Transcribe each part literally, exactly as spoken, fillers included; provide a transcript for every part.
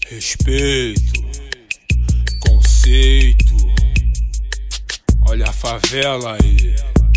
Respeito, conceito, olha a favela aí.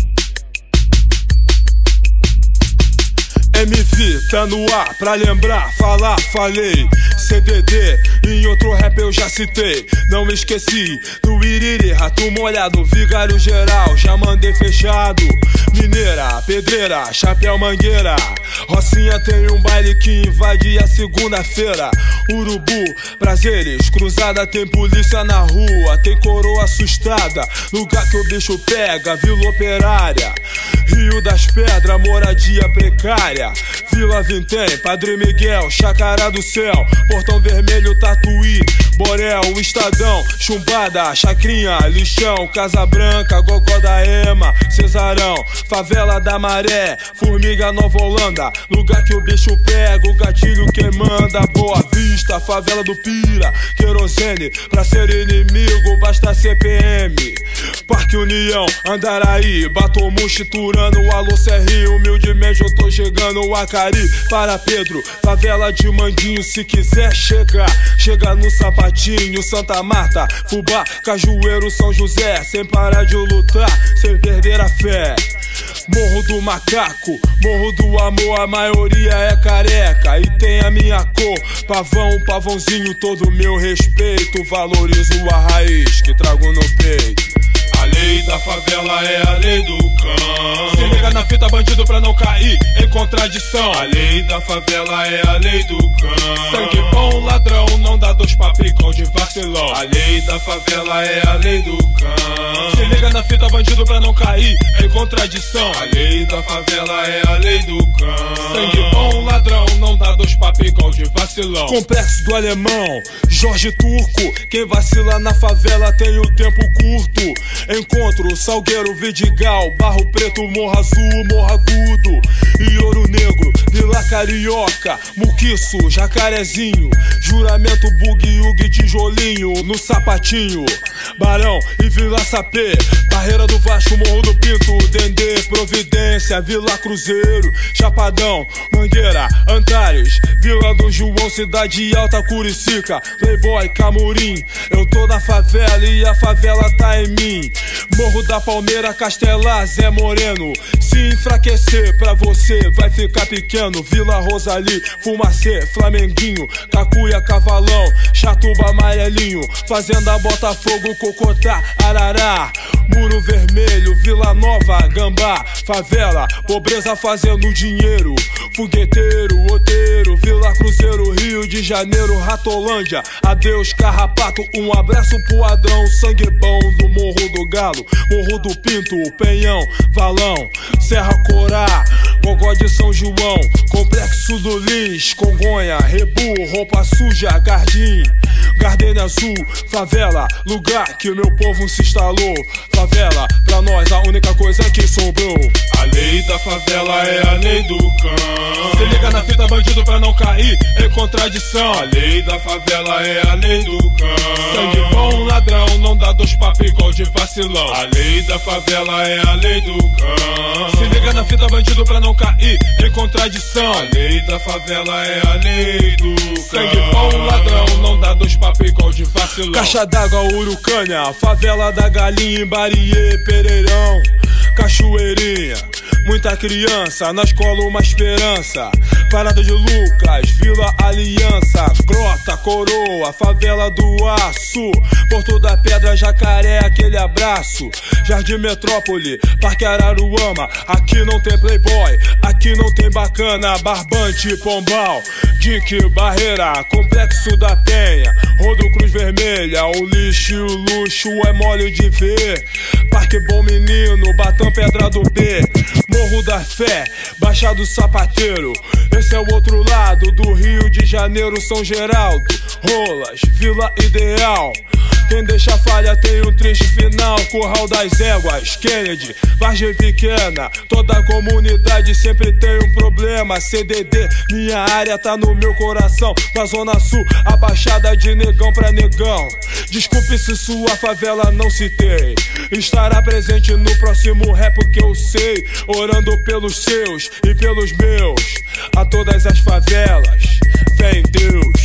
M V tá no ar pra lembrar, falar, falei. C D D, em outro rap eu já citei. Não me esqueci do Iriri, rato molhado, vigário geral, já mandei fechado. Mineira, pedreira, chapéu mangueira. Rocinha tem um baile que invade a segunda-feira. Urubu, prazeres, cruzada tem polícia na rua. Tem coroa assustada, lugar que o bicho pega. Vila Operária, Rio das Pedras, moradia precária. Vila Vintém, Padre Miguel, Chácara do Céu, Portão Vermelho, Tatuí, Borel, Estadão, Chumbada, Chacrinha, Lixão, Casa Branca, Gogó da Ema, Cesarão, Favela da Maré, Formiga, Nova Holanda, lugar que o bicho pega, o gatilho que manda. Boa Vista, Favela do Pira, Querosene, pra ser inimigo basta C P M. Parque União, Andaraí, Batomuxi, Turano, Alô Serri, humildemente eu tô chegando. Acari, para Pedro, Favela de Mandinho, se quiser chegar, chega no Sapatinho, Santa Marta, Fubá, Cajueiro, São José, sem parar de lutar, sem perder a fé. Morro do Macaco, Morro do Amor, a maioria é careca e tem a minha cor. Pavão, pavãozinho, todo meu respeito, valorizo a raiz que trago no peito. A lei da favela é a lei do cão. Se liga na fita, bandido, pra não cair em contradição. A lei da favela é a lei do cão. Sangue bom, ladrão, não dá dois papicão de vacilão. A lei da favela é a lei do cão. Se liga na fita, bandido, pra não cair em contradição. A lei da favela é a lei do cão. Sangue bom, ladrão, não dá dois papicão de vacilão. Complexo do Alemão, Jorge Turco. Quem vacila na favela tem o tempo curto. Encontro, Salgueiro, Vidigal, Barro Preto, Morro Azul, Morro Agudo e Ouro Negro, Vila Carioca, Muquiço, Jacarezinho, Juramento, Bugue-Ugue, Tijolinho, no Sapatinho, Barão e Vila Sapê, Barreira do Vasco, Morro do Pinto, Dendê, Providência, Vila Cruzeiro, Chapadão, Mangueira, Antares, Vila do João, Cidade Alta, Curicica, Playboy, Camurim. Eu tô na favela e a favela tá em mim. Morro da Palmeira, Castelar, Zé Moreno. Se enfraquecer pra você vai ficar pequeno. Vila Rosali, Fumacê, Flamenguinho, Cacuia, Cavalão, Chatuba, Amarelinho, Fazenda Botafogo, Cocotá, Arará, Muro Vermelho, Vila Nova, Gambá, favela, pobreza fazendo dinheiro. Fogueteiro, Oteiro, Vila Cruzeiro, Rio de Janeiro, Ratolândia, adeus Carrapato, um abraço pro Adrão, sangue bom do Morro do Galo, Morro do Pinto, Penhão, Valão, Serra Corá, Gogó de São João, Complexo do Lins, Congonha, Rebu, Roupa Suja, Gardim, Gardenia Azul, favela, lugar que o meu povo se instalou. Favela, pra nós a única coisa que sobrou. A lei da favela é a lei do cão. Se liga na fita, bandido, pra não cair em contradição. A lei da favela é a lei do cão. Sangue bom, ladrão, não dá dois papicão de vacilão. A lei da favela é a lei do cão. Se liga na fita, bandido, pra não cair em contradição. A lei da favela é a lei do cão. Sangue bom, ladrão, não dá dois papicão de vacilão. Caixa d'água, Urucânia, favela da Galinha, Bariê, Pereirão, Cachoeirinha, muita criança, na escola uma esperança. Parada de Lucas, Vila Aliança, Grota, Coroa, favela do Aço, Porto da Pedra, Jacaré, aquele abraço. Jardim Metrópole, Parque Araruama, aqui não tem playboy, aqui não tem bacana. Barbante, Pombal, Dique, Barreira, Complexo da Penha, Rodo Cruz Vermelha, o lixo e o luxo é mole de ver. Parque Bom Menino, Batão, Pedra do B, Morro da Fé, Baixada do Sapateiro. Esse é o outro lado do Rio de Janeiro, São Geraldo, Rolas, Vila Ideal. Quem deixa falha tem um triste final. Curral das Éguas, Kennedy, Vargem Pequena. Toda a comunidade sempre tem um problema. C D D, minha área tá no meu coração. Na Zona Sul, a Baixada de Negão pra Negão. Desculpe se sua favela não citei. Estará presente no próximo rap que eu sei. Orando pelos seus e pelos meus. A todas as favelas, vem Deus.